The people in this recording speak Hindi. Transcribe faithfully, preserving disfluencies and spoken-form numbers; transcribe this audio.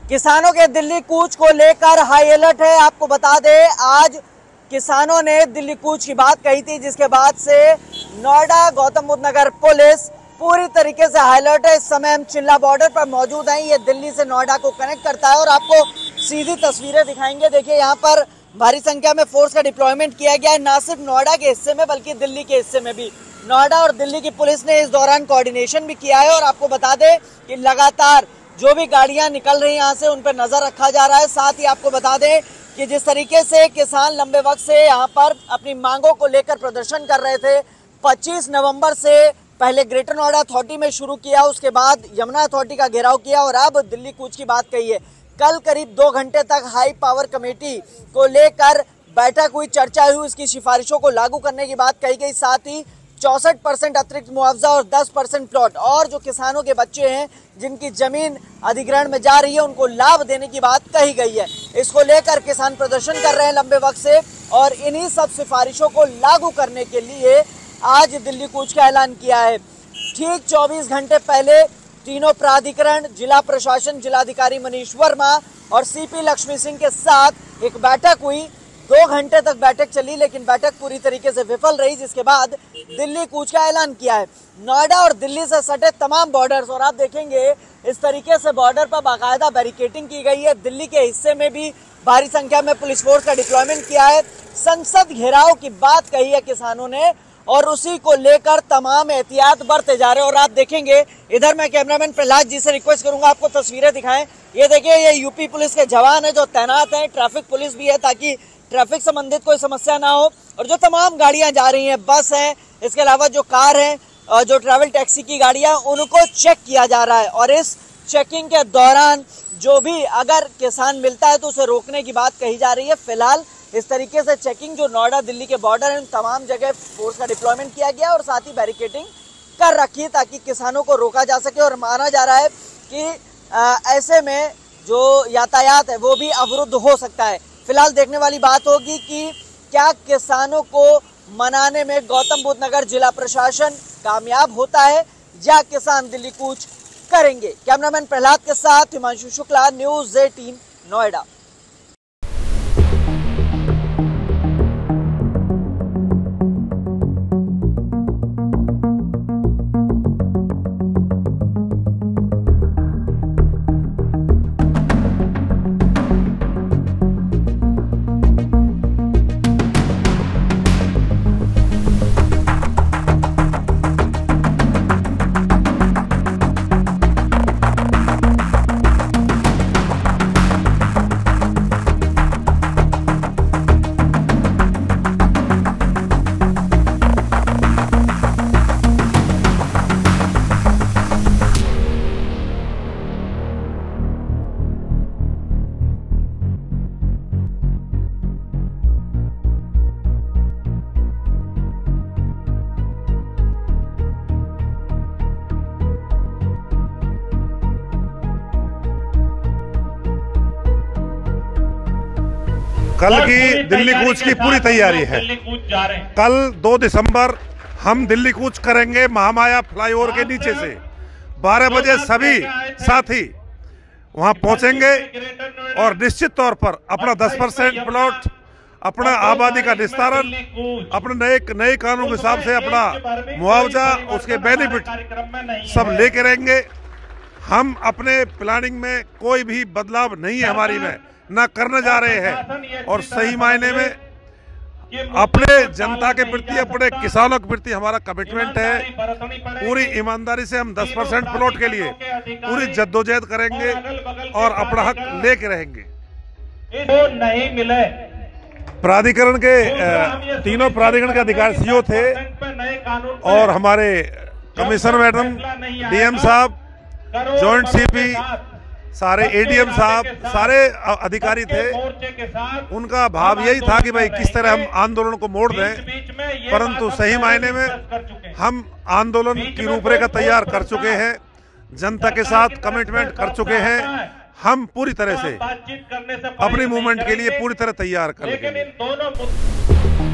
किसानों के दिल्ली कूच को लेकर हाई अलर्ट है। आपको बता दें, आज किसानों ने दिल्ली कूच की बात कही थी, जिसके बाद से नोएडा गौतम बुद्ध नगर पुलिस पूरी तरीके से हाई अलर्ट है। इस समय हम चिल्ला बॉर्डर पर मौजूद हैं। ये दिल्ली से नोएडा को कनेक्ट करता है और आपको सीधी तस्वीरें दिखाएंगे। देखिए, यहाँ पर भारी संख्या में फोर्स का डिप्लॉयमेंट किया गया है, ना सिर्फ नोएडा के हिस्से में बल्कि दिल्ली के हिस्से में भी। नोएडा और दिल्ली की पुलिस ने इस दौरान कोऑर्डिनेशन भी किया है और आपको बता दें कि लगातार जो भी गाड़ियां निकल रही हैं यहाँ से, उन पर नजर रखा जा रहा है। साथ ही आपको बता दें कि जिस तरीके से किसान लंबे वक्त से यहाँ पर अपनी मांगों को लेकर प्रदर्शन कर रहे थे, पच्चीस नवंबर से पहले ग्रेटर नोएडा अथॉरिटी में शुरू किया, उसके बाद यमुना अथॉरिटी का घेराव किया और अब दिल्ली कूच की बात कही है। कल करीब दो घंटे तक हाई पावर कमेटी को लेकर बैठक हुई, चर्चा हुई, इसकी सिफारिशों को लागू करने की बात कही गई। साथ ही चौसठ परसेंट अतिरिक्त मुआवजा और दस परसेंट प्लॉट और जो किसानों के बच्चे हैं जिनकी जमीन अधिग्रहण में जा रही है, उनको लाभ देने की बात कही गई है। इसको लेकर किसान प्रदर्शन कर रहे हैं लंबे वक्त से और इन्हीं सब सिफारिशों को लागू करने के लिए आज दिल्ली कूच का ऐलान किया है। ठीक चौबीस घंटे पहले तीनों प्राधिकरण, जिला प्रशासन, जिलाधिकारी मनीष वर्मा और सीपी लक्ष्मी सिंह के साथ एक बैठक हुई। दो घंटे तक बैठक चली, लेकिन बैठक पूरी तरीके से विफल रही, जिसके बाद दिल्ली कूच का ऐलान किया है। नोएडा और दिल्ली से सटे तमाम बॉर्डर्स, और आप देखेंगे इस तरीके से बॉर्डर पर बाकायदा बैरिकेडिंग की गई है। दिल्ली के हिस्से में भी भारी संख्या में पुलिस फोर्स का डिप्लॉयमेंट किया है। संसद घेराव की बात कही है किसानों ने और उसी को लेकर तमाम एहतियात बरते जा रहे हैं। और आप देखेंगे, इधर मैं कैमरामैन प्रहलाद जी से रिक्वेस्ट करूंगा आपको तस्वीरें दिखाएं। ये देखिए, ये यूपी पुलिस के जवान है जो तैनात हैं, ट्रैफिक पुलिस भी है ताकि ट्रैफिक संबंधित कोई समस्या ना हो। और जो तमाम गाड़ियां जा रही हैं, बस हैं, इसके अलावा जो कार हैं, जो ट्रैवल टैक्सी की गाड़ियां, उनको चेक किया जा रहा है। और इस चेकिंग के दौरान जो भी अगर किसान मिलता है तो उसे रोकने की बात कही जा रही है। फिलहाल इस तरीके से चेकिंग जो नोएडा दिल्ली के बॉर्डर है, तमाम जगह फोर्स का डिप्लॉयमेंट किया गया और साथ ही बैरिकेडिंग कर रखी है ताकि किसानों को रोका जा सके। और माना जा रहा है कि आ, ऐसे में जो यातायात है वो भी अवरुद्ध हो सकता है। फिलहाल देखने वाली बात होगी कि क्या किसानों को मनाने में गौतम बुद्ध नगर जिला प्रशासन कामयाब होता है या किसान दिल्ली कूच करेंगे। कैमरामैन प्रहलाद के साथ हिमांशु शुक्ला, न्यूज़ अठारह नोएडा। कल की दिल्ली कूच की पूरी तैयारी है। कल दो दिसंबर हम दिल्ली कूच करेंगे महामाया फ्लाईओवर के नीचे से। बारह बजे सभी साथी वहां पहुंचेंगे और निश्चित तौर पर अपना दस परसेंट प्लॉट, अपना आबादी का निस्तारण, अपने नए नए कानून के हिसाब से अपना मुआवजा, उसके बेनिफिट सब लेके रहेंगे। हम अपने प्लानिंग में कोई भी बदलाव नहीं है हमारी में, ना करने जा रहे हैं। और सही मायने में अपने जनता के प्रति, अपने किसानों के प्रति हमारा कमिटमेंट है। पूरी ईमानदारी से हम दस परसेंट प्लॉट के लिए पूरी जद्दोजहद करेंगे और अपना हक लेके रहेंगे। नहीं मिले प्राधिकरण के तीनों प्राधिकरण के अधिकारी सीओ थे और हमारे कमिश्नर मैडम, डीएम साहब, जॉइंट सीपी, सारे एडीएम साहब, सारे अधिकारी थे। उनका भाव यही था कि भाई किस तरह हम आंदोलन को मोड़ दें, परंतु सही मायने में हम आंदोलन की रूपरेखा तैयार कर चुके हैं, जनता के साथ कमिटमेंट कर चुके हैं। हम पूरी तरह से अपनी मूवमेंट के लिए पूरी तरह तैयार कर लेंगे।